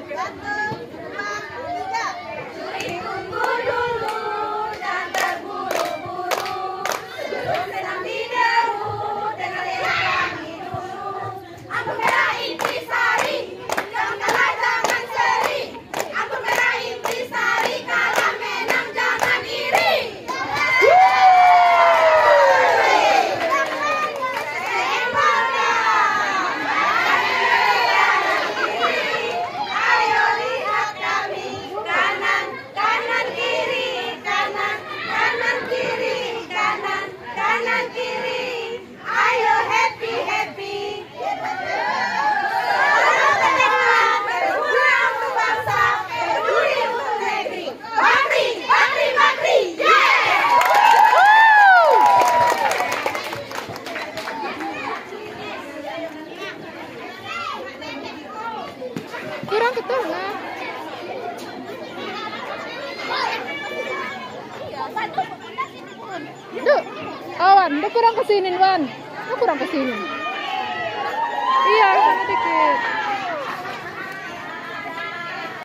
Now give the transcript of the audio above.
Kurang ke tengah. Duh, awan, udah kurang ke sini, Wan. Kurang ke sini. Iya, dikit.